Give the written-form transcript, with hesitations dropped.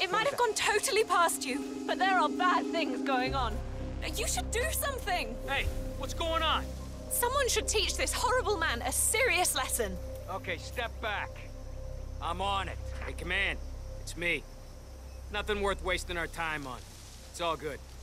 It might have gone totally past you, but there are bad things going on. You should do something! Hey, what's going on? Someone should teach this horrible man a serious lesson. Okay, step back. I'm on it. Hey, Command, it's me. Nothing worth wasting our time on. It's all good.